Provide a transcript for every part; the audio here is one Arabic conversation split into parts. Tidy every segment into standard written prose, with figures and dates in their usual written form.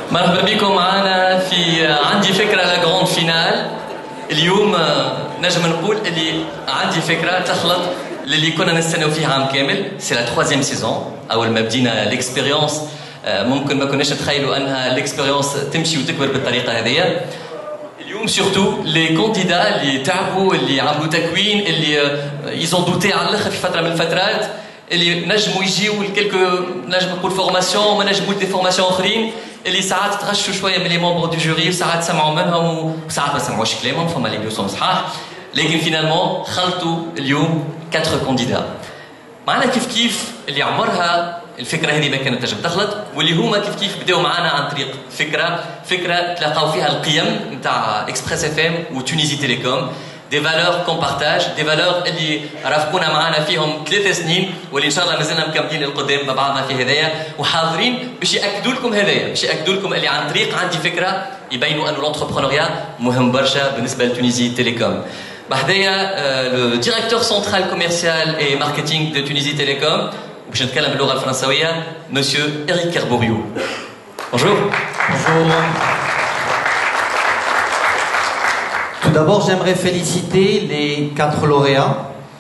مرحبا بكم معنا في عندي فكرة لا جراند فينال. اليوم نجم نقول اللي عندي فكرة تخلط للي كنا نستناو فيه عام كامل. سي لا تخوازيام سيزون. أول ما بدينا ليكسبيريونس ممكن ما كناش نتخيلوا أنها ليكسبيريونس تمشي وتكبر بالطريقة هذه. اليوم سورتو لي كونديدا اللي تعبوا اللي عملوا تكوين اللي يزون دوتي على الاخر في فتره من الفترات اللي نجموا يجيو لكلكو نجم نقول فورماسيون ما نجموا دي فورماسيون اخرين اللي ساعات تغشوا شويه من لي ممبر دو جوري وساعات سمعوا منهم وساعات ما سمعوش كلامهم فما اللي بيوصلوا صحاح لكن فينالمون خلطوا اليوم 4 كونديدا معنا كيف اللي عمرها الفكره هذه ما كانت تنجم تخلط واللي هما كيف بداوا معنا عن طريق فكره تلاقاو فيها القيم نتاع اكسبريس اف ام وتونيزي تيليكوم دي فالور كون بارتاج دي فالور اللي رافقونا معنا فيهم 3 سنين واللي ان شاء الله مازلنا مكملين للقدام مع بعضنا في هدايا وحاضرين باش ياكدوا لكم هدايا باش ياكدوا لكم اللي عن طريق عندي فكره يبينوا انه لونتربرونيا مهم برشا بالنسبه لتونيزي تيليكوم. بحدايا لو ديريكتور سنترال كوميرسيال اي ماركتينغ دو تونيزي تيليكوم باش نتكلم باللغه الفرنسويه مسيو إريك كربوريو. Bonjour. Bonjour. Tout d'abord, j'aimerais féliciter les 4 lauréats.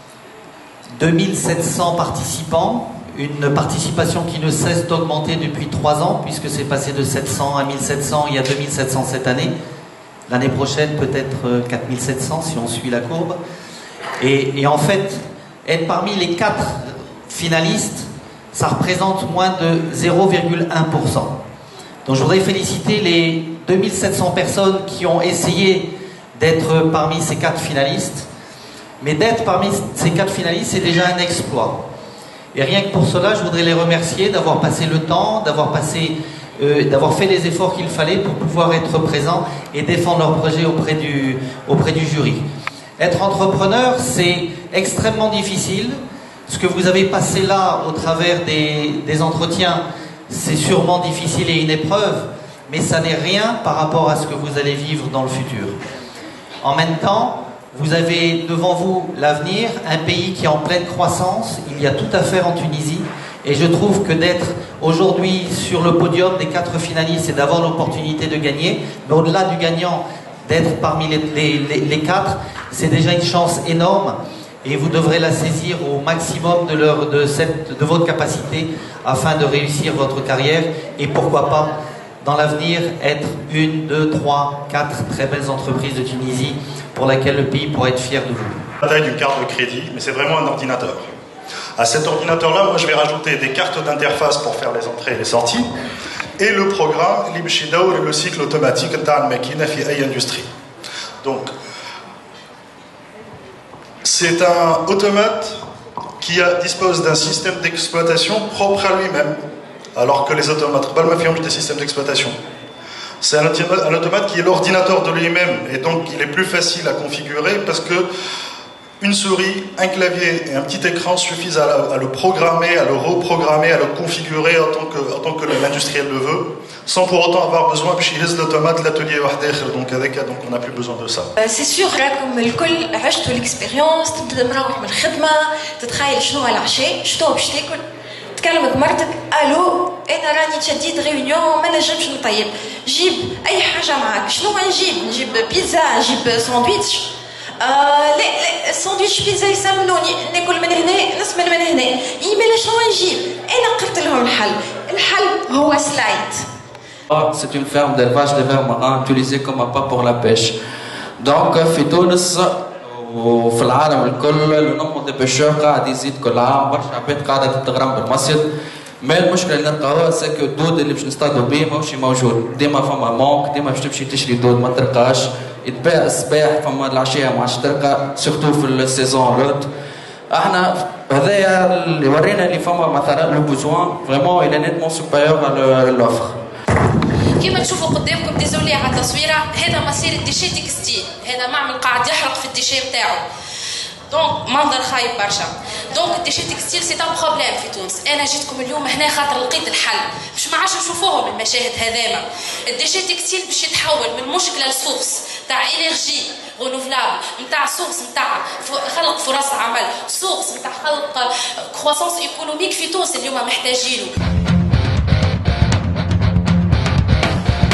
2700 participants, une participation qui ne cesse d'augmenter depuis 3 ans, puisque c'est passé de 700 à 1700, il y a 2700 cette année. L'année prochaine, peut-être 4700 si on suit la courbe. Et en fait, être parmi les 4 finalistes, ça représente moins de 0,1%. Donc je voudrais féliciter les 2700 personnes qui ont essayé d'être parmi ces 4 finalistes. Mais d'être parmi ces 4 finalistes, c'est déjà un exploit. Et rien que pour cela, je voudrais les remercier d'avoir passé le temps, d'avoir fait les efforts qu'il fallait pour pouvoir être présents et défendre leur projet auprès du jury. Être entrepreneur, c'est extrêmement difficile. Ce que vous avez passé là au travers des entretiens, c'est sûrement difficile et une épreuve, mais ça n'est rien par rapport à ce que vous allez vivre dans le futur. En même temps, vous avez devant vous l'avenir, un pays qui est en pleine croissance, il y a tout à faire en Tunisie, et je trouve que d'être aujourd'hui sur le podium des 4 finalistes et d'avoir l'opportunité de gagner, mais au-delà du gagnant, d'être parmi les 4, c'est déjà une chance énorme. Et vous devrez la saisir au maximum de votre capacité afin de réussir votre carrière et pourquoi pas dans l'avenir être 1, 2, 3, 4 très belles entreprises de Tunisie pour laquelle le pays pourra être fier de vous. La taille d'une carte de crédit, mais c'est vraiment un ordinateur. À cet ordinateur-là, moi je vais rajouter des cartes d'interface pour faire les entrées et les sorties et le programme Libshidaou et le cycle automatique Tal Makina fi ay industrie. Donc c'est un automate qui dispose d'un système d'exploitation propre à lui-même, alors que les automates ont des systèmes d'exploitation. C'est un automate qui est l'ordinateur de lui-même, et donc il est plus facile à configurer parce que une souris, un clavier et un petit écran suffisent à le programmer, à le reprogrammer, à le configurer en tant que l'industriel le veut, sans pour autant avoir besoin de l'automate de l'atelier. Donc on n'a plus besoin de ça. C'est sûr, راكم الكل عشتوا الاكسبيريونس تبدا مروح من الخدمه تتخيل شنو العشاء شنو باش تاكل تكلمك مرتك الو انا راني تشديد ريونيون ما نجمش نطيب جيب اي حاجه معاك شنو نجيب بيتزا نجيب ساندويتش لا الساندويتش بيتزا يسمنوني ناكل من هنا نسمن من هنا يميل شنو نجيب انا قلت لهم الحل هو سلايد. C'est une ferme d'élevage de vers marins utilisée comme appât pour la pêche. Donc في تونس وفي العالم الكل النمط دي بيشور قاعد يزيد كل عام برشا عباد قاعده تتغرم بالمصيد. ما المشكله اللي نلقاوها ساكو الدود اللي باش نصطادوا به ماهوش موجود، ديما فما مونك، ديما باش تمشي تشري دود ما تلقاش، يتباع الصباح فما العشيه ما عادش تلقى سورتو في السيزون لوت. احنا هذايا اللي ورينا اللي فما مثلا لو بوزوان فريمون الى نيتمون سوبيريور على لوفر. كيما تشوفوا قدامكم ديزولي على التصويره هذا مصير الديشي تكستيل، هذا معمل قاعد يحرق في الديشي نتاعو. دونك منظر خايب برشا. دونك الديشي تكستيل سي ان بروبليم في تونس. انا جيتكم اليوم هنا خاطر لقيت الحل، باش ما عادش نشوفوهم المشاهد هذاما. الديشي تكستيل باش يتحول من مشكله لسورس تاع انرجي رونوفلابل، نتاع سورس نتاع خلق فرص عمل، سورس نتاع خلق كرواسونس ايكونوميك في تونس اليوم محتاجينه.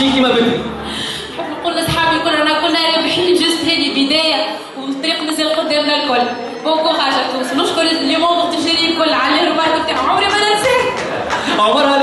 تمشي كيما بكري. نحب نقول لاصحابي كلنا رابحين، جست هذه بدايه والطريق مازال قدامنا الكل. بون كوراج ا توس. نشكر لي موند تجري الكل على الرباط تاعهم، عمري ما ننساه. عمرها